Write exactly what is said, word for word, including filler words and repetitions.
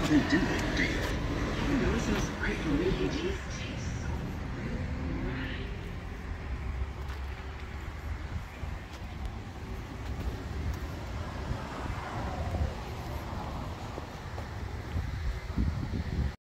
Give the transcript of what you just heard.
They do look deep. You know, it smells great from V K Gs.